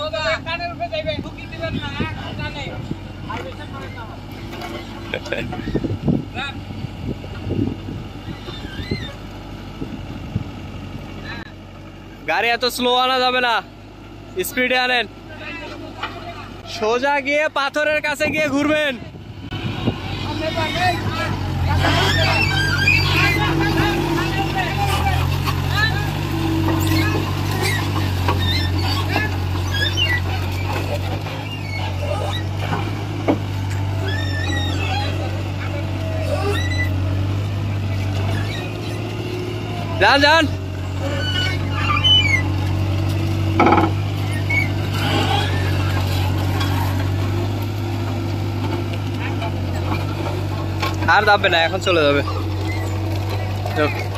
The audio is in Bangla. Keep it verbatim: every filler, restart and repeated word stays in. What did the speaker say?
গাড়ি এত স্লো আনা যাবে না, স্পিডে আনেন। সোজা গিয়ে পাথরের কাছে গিয়ে ঘুরবেন। যান যান। আর দাববে না, এখন চলে যাবে।